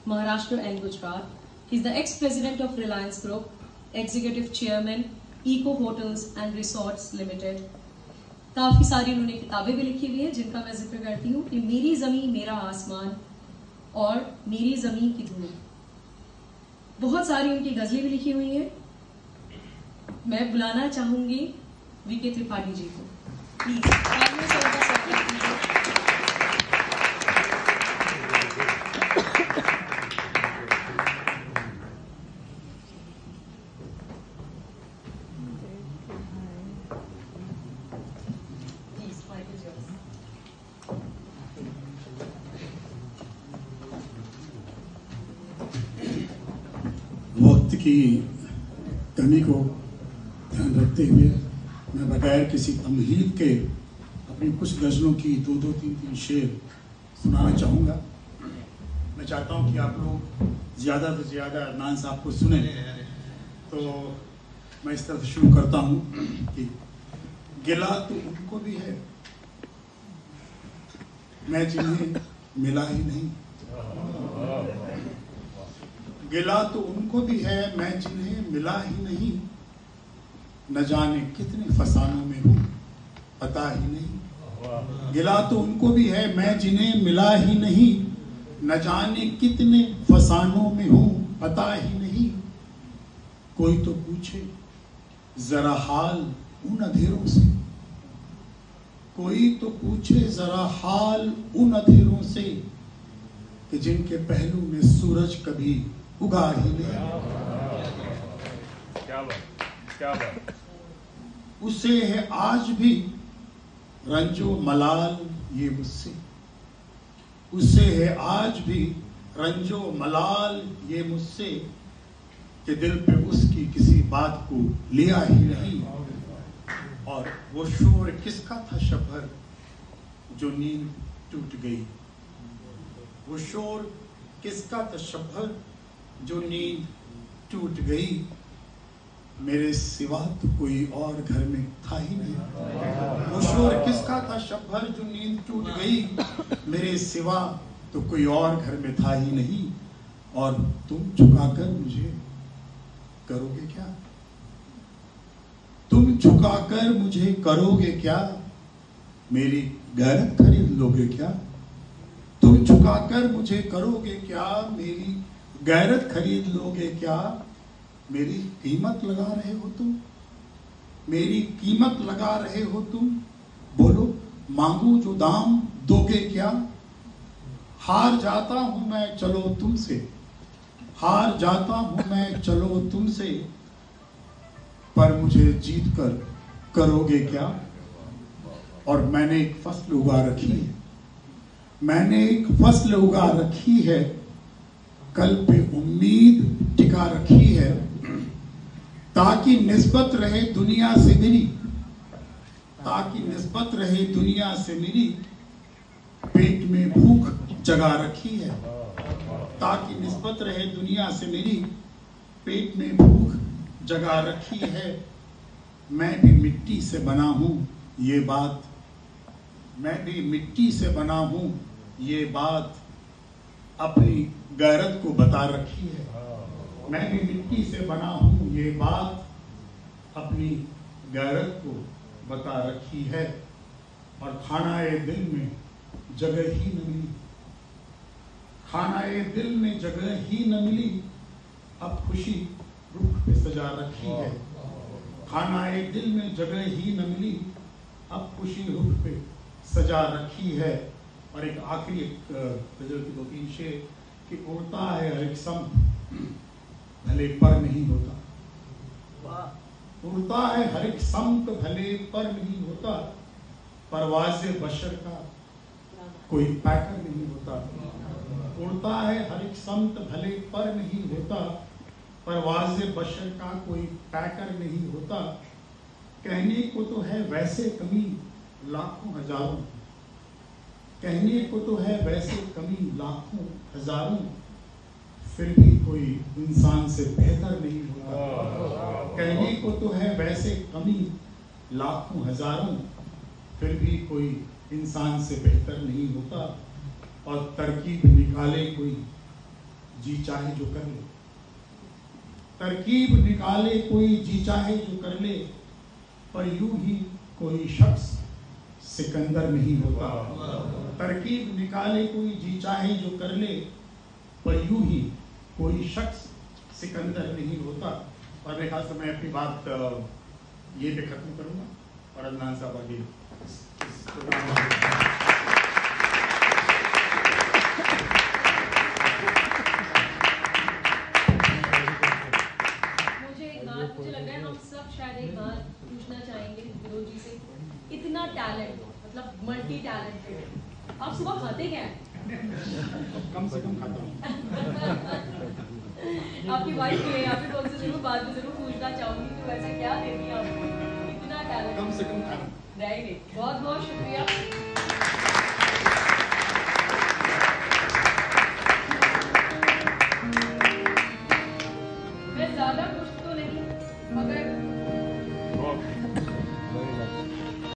Maharashtra and Gujarat. He's the ex-president of Reliance Group, executive chairman, Eco Hotels and Resorts Limited. काफी सारी उन्होंने किताबें भी लिखी हुई हैं जिनका मैं जिक्र करती हूँ कि मेरी जमीन मेरा आसमान और मेरी जमीन की धूल। बहुत सारी उनकी गजलें भी लिखी हुई हैं। मैं बुलाना चाहूंगी वीके त्रिपाठी जी को, प्लीज। वक्त की कमी को ध्यान रखते हुए मैं बगैर किसी तमहीद के अपनी कुछ गज़लों की दो तीन शेर सुनाना चाहूँगा। मैं चाहता हूँ कि आप लोग ज़्यादा से ज़्यादा अदनान साहब को सुने। तो मैं इस तरह से शुरू करता हूँ कि गिला तो उनको भी है मैं जिन्हें मिला ही नहीं, गिला तो उनको भी है मैं जिन्हें मिला ही नहीं, न जाने कितने फसानों में हूँ पता ही नहीं। गिला तो उनको भी है मैं जिन्हें मिला ही नहीं, न जाने कितने फसानों में हूँ पता ही नहीं। कोई तो पूछे जरा हाल उन अंधेरों से, कोई तो पूछे जरा हाल उन अंधेरों से कि जिनके पहलू में सूरज कभी उगा ही नहीं। क्या बात, क्या बात। उसे है आज भी रंजो मलाल ये मुझसे, उसे है आज भी रंजो मलाल ये मुझसे कि दिल पे उसकी किसी बात को लिया ही नहीं। और वो शोर किसका था शबर जो नींद टूट गई, वो शोर किसका था शबर जो नींद टूट गई। मेरे सिवा तो कोई और घर में था ही नहीं। वो शोर किसका था शबर जो नींद टूट गई, मेरे सिवा तो कोई और घर में था ही नहीं। और तुम झुकाकर मुझे करोगे क्या, तुम झुकाकर मुझे करोगे क्या, मेरी गैरत खरीद लोगे क्या। तुम झुकाकर मुझे करोगे क्या, मेरी गैरत खरीद लोगे क्या। मेरी कीमत लगा रहे हो तुम, मेरी कीमत लगा रहे हो तुम। बोलो मांगू जो दाम दोगे क्या। हार जाता हूं मैं चलो तुमसे, हार जाता हूं मैं चलो तुमसे, पर मुझे जीत कर करोगे क्या। और मैंने एक फसल उगा रखी है, मैंने एक फसल उगा रखी है, कल पे उम्मीद टिका रखी है, ताकि निस्बत रहे दुनिया से मेरी, ताकि निस्बत रहे दुनिया से मेरी। पेट में भूख जगा रखी है, ताकि निस्बत रहे दुनिया से मेरी। पेट में भूख जगा रखी है। मैं भी मिट्टी से बना हूं ये बात, मैं भी मिट्टी से बना हूं ये बात, अपनी गैरत को बता रखी है। मैं भी मिट्टी से बना हूं ये बात, अपनी गैरत को बता रखी है। और खानाए दिल में जगह ही न मिली, खानाए दिल में जगह ही न मिली, अब खुशी रुख पे सजा रखी है। खानाए दिल में जगह ही न मिली, अब खुशी रुख पे सजा रखी है। और एक आखिरी गजल की 2-3 शेर कि उड़ता है हर एक संत भले पर नहीं होता, उड़ता है हर एक संत भले पर नहीं होता, परवाज़े बशर का कोई पैकर नहीं होता। उड़ता है हर एक संत भले पर नहीं होता, परवाज़े बशर का कोई पैकर नहीं होता। कहने को तो है वैसे कमी लाखों हजारों, कहने को तो है वैसे कमी लाखों हजारों, फिर भी कोई इंसान से बेहतर नहीं होता। कहने को तो है वैसे कमी लाखों हजारों, फिर भी कोई इंसान से बेहतर नहीं होता। और तरकीब निकाले कोई जी चाहे जो कर ले, तरकीब निकाले कोई जी चाहे जो कर ले, पर यूं ही कोई शख्स सिकंदर नहीं होता। तरकीब निकाले कोई जी चाहे जो कर ले, पर यूं ही कोई शख्स सिकंदर नहीं होता। और मेरे ख्याल से मैं अपनी बात ये पे खत्म करूंगा और अदनान साहब आगे मुझे लग रहा है हम सब शायद एक बात पूछना चाहेंगे विनोद जी से, इतना टैलेंट, मतलब मल्टी टैलेंटेड, आप सुबह खाते क्या हैं? कम से कम खाता हूँ। आपकी वाइफ के लिए या फिर उनसे जरूर बाद में जरूर पूछना चाहूंगी कि वैसे क्या देती है आपको, इतना टैलेंट। कम से कम खाना। बहुत बहुत शुक्रिया।